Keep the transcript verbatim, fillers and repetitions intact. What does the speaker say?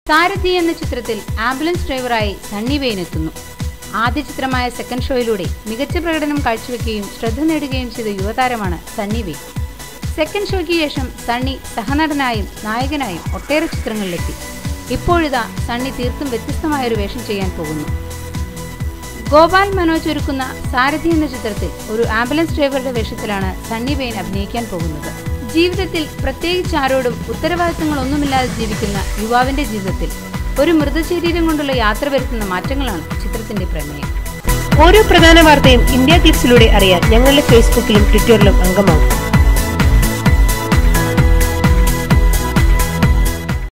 സാരഥി എന്ന ചിത്രത്തിൽ ambulance ഡ്രൈവറായി Sunny vein എത്തുന്നു. ആദ്യ ചിത്രമായ സെക്കൻഡ് ഷോയിലൂടെ മികച്ച പ്രകടനം കാഴ്ചവെക്കുകയും ശ്രദ്ധ നേടുകയും ചെയ്ത യുവതാരമാണ് സണ്ണി വെയിൻ. സെക്കൻഡ് ഷോയ്ക്ക് ശേഷം സണ്ണി സഹനടനായും നായകനായും ഒട്ടേറെ ചിത്രങ്ങളിലെത്തി. ഇപ്പോഴിതാ സണ്ണി തീർത്തും വ്യത്യസ്തമായൊരു വേഷം ചെയ്യാൻ പോകുന്നു. ഗോപാൽ മനോജ് ഒരുക്കുന്ന സാരഥി എന്ന ചിത്രത്തിൽ ഒരു ആംബുലൻസ് ഡ്രൈവറുടെ വേഷത്തിലാണ് സണ്ണി വെയിൻ അഭിനയിക്കാൻ പോകുന്നത്. ജീവിതത്തിൽ പ്രത്യേകിച്ച് ആരോടും ഉത്തരവാദിത്തങ്ങളൊന്നുമില്ലാതെ ജീവിക്കുന്ന യുവാവിന്റെ ജീവിതത്തിൽ ഒരു മൃതശരീരം കൊണ്ടുള്ള യാത്ര വരുത്തുന്ന മാറ്റങ്ങളാണ് ചിത്രത്തിന്റെ പ്രമേയം. ഓരോ പ്രധാന വാർത്തയും ഇന്ത്യ ടിപ്സിലൂടെ അറിയാൻ ഞങ്ങളുടെ ഫേസ്ബുക്കിലും ട്വിറ്ററിലും അംഗമാകും.